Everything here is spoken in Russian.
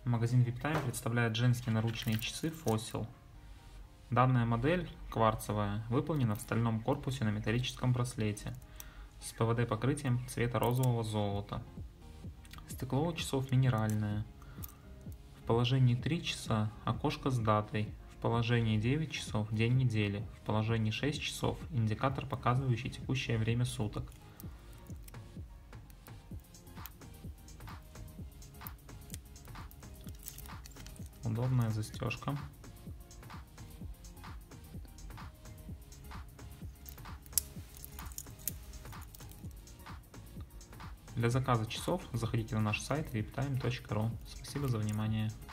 Магазин VIPtime представляет женские наручные часы Fossil. Данная модель, кварцевая, выполнена в стальном корпусе на металлическом браслете с ПВД-покрытием цвета розового золота. Стекло у часов минеральное. В положении 3 часа окошко с датой. В положении 9 часов день недели. В положении 6 часов индикатор, показывающий текущее время суток. Удобная застежка. Для заказа часов заходите на наш сайт viptime.ru. Спасибо за внимание.